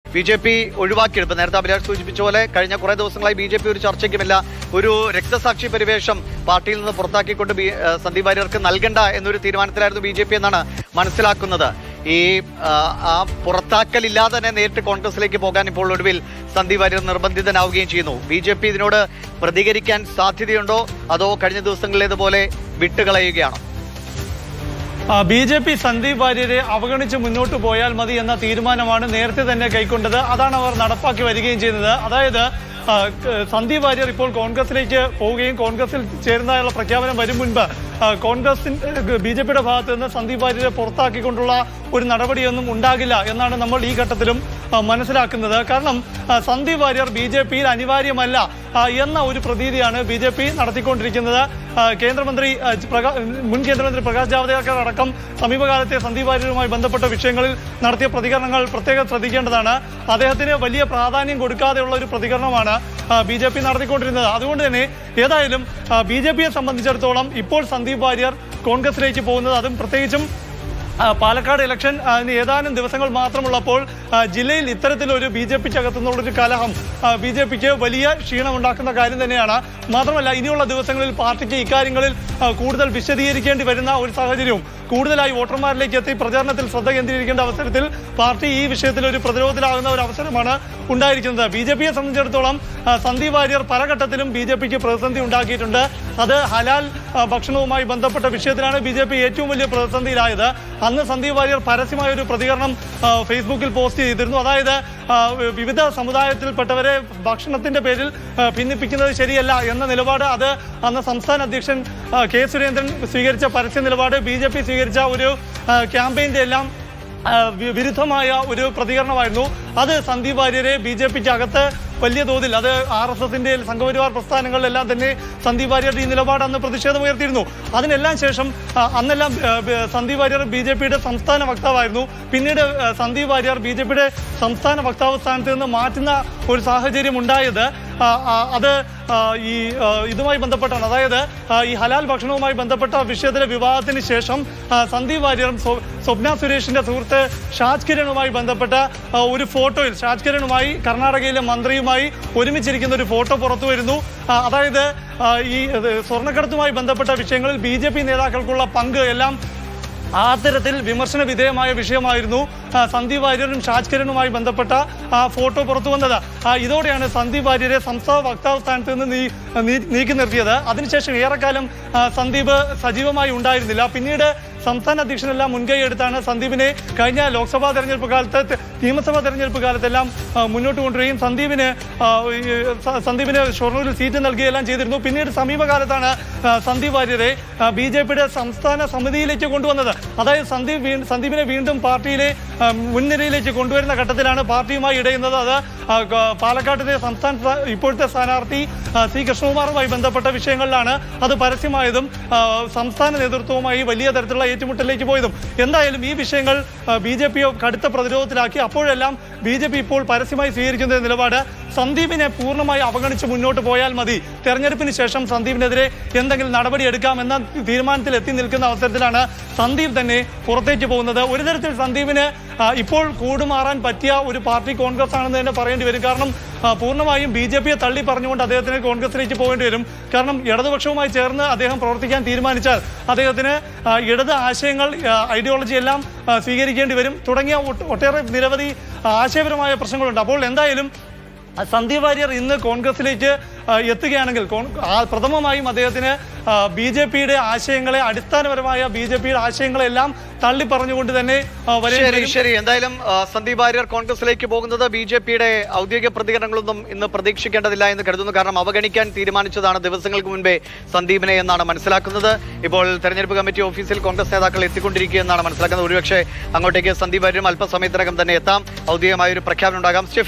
BJP ഒഴിവാക്കിയെടുപ്പ് നേരത്തെ അഭിലാഷ് സൂചിപ്പിച്ച പോലെ കഴിഞ്ഞ കുറേ ദിവസങ്ങളായി BJP ഒരു ചർച്ചയ്ക്കുമില്ല, ഒരു രക്തസാക്ഷി പരിവേഷം പാർട്ടിയിൽ നിന്ന് പുറത്താക്കിക്കൊണ്ട് സന്ദീപ് വാര്യർക്ക് നൽകണ്ട എന്നൊരു തീരുമാനത്തിലായിരുന്നു BJP എന്നാണ് മനസ്സിലാക്കുന്നത്. ഈ ആ പുറത്താക്കലില്ലാതെ തന്നെ നേരിട്ട് കോൺഗ്രസിലേക്ക് പോകാൻ ഇപ്പോൾ ഒടുവിൽ സന്ദീപ് വാര്യർ നിർബന്ധിതനാവുകയും ചെയ്യുന്നു. BJP ഇതിനോട് പ്രതികരിക്കാൻ സാധ്യതയുണ്ടോ അതോ കഴിഞ്ഞ ദിവസങ്ങളിലേതുപോലെ വിട്ടുകളയുകയാണോ? BJP സന്ദീപ് വാര്യരെ അവഗണിച്ച് മുന്നോട്ട് പോയാൽ മതി എന്ന തീരുമാനമാണ് നേരത്തെ തന്നെ കൈക്കൊണ്ടത്. അതാണ് അവർ നടപ്പാക്കി വരികയും ചെയ്യുന്നത്. അതായത് സന്ദീപ് വാര്യർ ഇപ്പോൾ കോൺഗ്രസിലേക്ക് പോവുകയും കോൺഗ്രസിൽ ചേരുന്നതിനുള്ള പ്രഖ്യാപനം വരും മുൻപ് BJPയുടെ ഭാഗത്ത് നിന്ന് സന്ദീപ് വാര്യരെ പുറത്താക്കിക്കൊണ്ടുള്ള ഒരു നടപടിയൊന്നും ഉണ്ടാകില്ല എന്നാണ് നമ്മൾ ഈ ഘട്ടത്തിലും മനസ്സിലാക്കുന്നത്. കാരണം സന്ദീപ് വാര്യർ BJPയിൽ അനിവാര്യമല്ല എന്ന ഒരു പ്രതീതിയാണ് BJP നടത്തിക്കൊണ്ടിരിക്കുന്നത്. മുൻ കേന്ദ്രമന്ത്രി പ്രകാശ് ജാവ്ദേക്കർ അടക്കം സമീപകാലത്തെ സന്ദീപ് വാര്യരുമായി ബന്ധപ്പെട്ട വിഷയങ്ങളിൽ നടത്തിയ പ്രതികരണങ്ങൾ പ്രത്യേകം ശ്രദ്ധിക്കേണ്ടതാണ്. അദ്ദേഹത്തിന് വലിയ പ്രാധാന്യം കൊടുക്കാതെയുള്ള ഒരു പ്രതികരണമാണ് BJP നടത്തിക്കൊണ്ടിരുന്നത്. അതുകൊണ്ട് തന്നെ ഏതായാലും BJPയെ സംബന്ധിച്ചിടത്തോളം ഇപ്പോൾ സന്ദീപ് വാര്യർ കോൺഗ്രസിലേക്ക് പോകുന്നത്, അതും പ്രത്യേകിച്ചും പാലക്കാട് ഇലക്ഷൻ ഏതാനും ദിവസങ്ങൾ മാത്രമുള്ളപ്പോൾ ജില്ലയിൽ ഇത്തരത്തിലൊരു BJPക്കകത്തുനിന്നുള്ളൊരു കലഹം BJPക്ക് വലിയ ക്ഷീണമുണ്ടാക്കുന്ന കാര്യം തന്നെയാണ്. മാത്രമല്ല ഇനിയുള്ള ദിവസങ്ങളിൽ പാർട്ടിക്ക് ഇക്കാര്യങ്ങളിൽ കൂടുതൽ വിശദീകരിക്കേണ്ടി വരുന്ന ഒരു സാഹചര്യവും കൂടുതലായി വോട്ടർമാരിലേക്ക് എത്തി പ്രചാരണത്തിൽ ശ്രദ്ധ കേന്ദ്രീകരിക്കേണ്ട അവസരത്തിൽ പാർട്ടി ഈ വിഷയത്തിൽ ഒരു പ്രതിരോധത്തിലാകുന്ന ഒരു അവസരമാണ് ഉണ്ടായിരിക്കുന്നത്. BJPയെ സംബന്ധിച്ചിടത്തോളം സന്ദീപ് വാര്യർ പല ഘട്ടത്തിലും BJPക്ക് പ്രതിസന്ധി ഉണ്ടാക്കിയിട്ടുണ്ട്. അത് ഹലാൽ ഭക്ഷണവുമായി ബന്ധപ്പെട്ട വിഷയത്തിലാണ് BJP ഏറ്റവും വലിയ പ്രതിസന്ധിയിലായത്. അന്ന് സന്ദീപ് വാര്യർ പരസ്യമായ ഒരു പ്രതികരണം ഫേസ്ബുക്കിൽ പോസ്റ്റ് ചെയ്തിരുന്നു. അതായത് വിവിധ സമുദായത്തിൽപ്പെട്ടവരെ ഭക്ഷണത്തിന്റെ പേരിൽ ഭിന്നിപ്പിക്കുന്നത് ശരിയല്ല എന്ന നിലപാട്, അത് അന്ന് സംസ്ഥാന അധ്യക്ഷൻ കെ സുരേന്ദ്രൻ സ്വീകരിച്ച പരസ്യ നിലപാട്, BJP സ്വീകരിച്ച ഒരു ക്യാമ്പയിന്റെ എല്ലാം വിരുദ്ധമായ ഒരു പ്രതികരണമായിരുന്നു. അത് സന്ദീപ് വാര്യരെ BJPക്ക് അകത്ത് വലിയ തോതിൽ, അത് RSSന്റെ സംഘപരിവാർ പ്രസ്ഥാനങ്ങളിലെല്ലാം തന്നെ സന്ദീപ് വാര്യരുടെ ഈ നിലപാട് അന്ന് പ്രതിഷേധമുയർത്തിയിരുന്നു. അതിനെല്ലാം ശേഷം അന്നെല്ലാം സന്ദീപ് വാര്യർ BJPയുടെ സംസ്ഥാന വക്താവായിരുന്നു. പിന്നീട് സന്ദീപ് വാര്യർ BJPയുടെ സംസ്ഥാന വക്താവ് സ്ഥാനത്ത് നിന്ന് മാറ്റുന്ന ഒരു സാഹചര്യം ഉണ്ടായത് അത് ഇതുമായി ബന്ധപ്പെട്ടാണ്. അതായത് ഈ ഹലാൽ ഭക്ഷണവുമായി ബന്ധപ്പെട്ട വിഷയത്തിലെ വിവാദത്തിന് ശേഷം സന്ദീപ് വാര്യറും സ്വപ്ന സുരേഷിന്റെ സുഹൃത്ത് ഷാജ് കിരണുമായി ബന്ധപ്പെട്ട ഒരു ഫോട്ടോയിൽ, ഷാജ് കിരണുമായി കർണാടകയിലെ മന്ത്രിയുമായി ഒരുമിച്ചിരിക്കുന്ന ഒരു ഫോട്ടോ പുറത്തു വരുന്നു. അതായത് ഈ സ്വർണ്ണക്കടത്തുമായി ബന്ധപ്പെട്ട വിഷയങ്ങളിൽ BJP നേതാക്കൾക്കുള്ള പങ്ക് എല്ലാം ആ തരത്തിൽ വിമർശന വിധേയമായ വിഷയമായിരുന്നു. സന്ദീപ് വാര്യരും ഷാജ് കിരണുമായി ബന്ധപ്പെട്ട ആ ഫോട്ടോ പുറത്തു വന്നത്. ഇതോടെയാണ് സന്ദീപ് വാര്യരെ സംസ്ഥാന വക്താവ് സ്ഥാനത്ത് നിന്ന് നീക്കി നിർത്തിയത്. അതിനുശേഷം ഏറെക്കാലം സന്ദീപ് സജീവമായി ഉണ്ടായിരുന്നില്ല. പിന്നീട് സംസ്ഥാന അധ്യക്ഷനെല്ലാം മുൻകൈ എടുത്താണ് സന്ദീപിനെ കഴിഞ്ഞ ലോക്സഭാ തെരഞ്ഞെടുപ്പ് കാലത്ത്, നിയമസഭാ തെരഞ്ഞെടുപ്പ് കാലത്തെല്ലാം മുന്നോട്ട് കൊണ്ടുവരികയും സന്ദീപിന് ഷൊർണൂരിൽ സീറ്റ് നൽകുകയെല്ലാം ചെയ്തിരുന്നു. പിന്നീട് സമീപകാലത്താണ് സന്ദീപ് വാര്യരെ BJPയുടെ സംസ്ഥാന സമിതിയിലേക്ക് കൊണ്ടുവന്നത്. അതായത് സന്ദീപിനെ വീണ്ടും പാർട്ടിയിലെ മുൻനിരയിലേക്ക് കൊണ്ടുവരുന്ന ഘട്ടത്തിലാണ് പാർട്ടിയുമായി ഇടയുന്നത്. അത് പാലക്കാട്ടിലെ ഇപ്പോഴത്തെ സ്ഥാനാർത്ഥി C കൃഷ്ണകുമാറുമായി ബന്ധപ്പെട്ട വിഷയങ്ങളിലാണ് അത് പരസ്യമായതും സംസ്ഥാന നേതൃത്വവുമായി വലിയ തരത്തിലുള്ള ഏറ്റുമുട്ടലിലേക്ക് പോയതും. എന്തായാലും ഈ വിഷയങ്ങൾ BJPയെ കടുത്ത പ്രതിരോധത്തിലാക്കി. അപ്പോഴെല്ലാം BJP ഇപ്പോൾ പരസ്യമായി സ്വീകരിക്കുന്ന നിലപാട് സന്ദീപിനെ പൂർണ്ണമായി അവഗണിച്ച് മുന്നോട്ട് പോയാൽ മതി, തെരഞ്ഞെടുപ്പിന് ശേഷം സന്ദീപിനെതിരെ എന്തെങ്കിലും നടപടിയെടുക്കാം എന്ന തീരുമാനത്തിൽ എത്തി നിൽക്കുന്ന അവസരത്തിലാണ് സന്ദീപ് തന്നെ പുറത്തേക്ക് പോകുന്നത്. ഒരു തരത്തിൽ സന്ദീപിന് ഇപ്പോൾ കൂടുമാറാൻ പറ്റിയ ഒരു പാർട്ടി കോൺഗ്രസ് ആണെന്ന് തന്നെ പറയേണ്ടി വരും. കാരണം പൂർണ്ണമായും BJPയെ തള്ളി പറഞ്ഞുകൊണ്ട് അദ്ദേഹത്തിന് കോൺഗ്രസിലേക്ക് പോകേണ്ടി വരും. കാരണം ഇടതുപക്ഷവുമായി ചേർന്ന് അദ്ദേഹം പ്രവർത്തിക്കാൻ തീരുമാനിച്ചാൽ അദ്ദേഹത്തിന് ഇടത് ആശയങ്ങൾ, ഐഡിയോളജി എല്ലാം സ്വീകരിക്കേണ്ടി വരും തുടങ്ങിയ ഒട്ടേറെ നിരവധി ആശയപരമായ പ്രശ്നങ്ങളുണ്ട്. അപ്പോൾ എന്തായാലും സന്ദീപ് വാര്യർ ഇന്ന് കോൺഗ്രസിലേക്ക് എത്തുകയാണെങ്കിൽ പ്രഥമമായും അദ്ദേഹത്തിന് BJPയുടെ ആശയങ്ങളെ, അടിസ്ഥാനപരമായ BJPയുടെ ആശയങ്ങളെല്ലാം തള്ളി പറഞ്ഞുകൊണ്ട് തന്നെ ശരി. എന്തായാലും സന്ദീപ് വാര്യർ കോൺഗ്രസിലേക്ക് പോകുന്നത് BJPയുടെ ഔദ്യോഗിക പ്രതികരണങ്ങളൊന്നും ഇന്ന് പ്രതീക്ഷിക്കേണ്ടതില്ല എന്ന് കരുതുന്നു. കാരണം അവഗണിക്കാൻ തീരുമാനിച്ചതാണ് ദിവസങ്ങൾക്ക് മുൻപേ സന്ദീപിനെ എന്നാണ് മനസ്സിലാക്കുന്നത്. ഇപ്പോൾ തെരഞ്ഞെടുപ്പ് കമ്മിറ്റി ഓഫീസിൽ കോൺഗ്രസ് നേതാക്കൾ എത്തിക്കൊണ്ടിരിക്കുക എന്നാണ് മനസ്സിലാക്കുന്നത്. ഒരുപക്ഷെ അങ്ങോട്ടേക്ക് സന്ദീപ് വാര്യരും അല്പസമയത്തിനകം തന്നെ എത്താം. ഔദ്യോഗികമായ ഒരു പ്രഖ്യാപനം ഉണ്ടാകാം.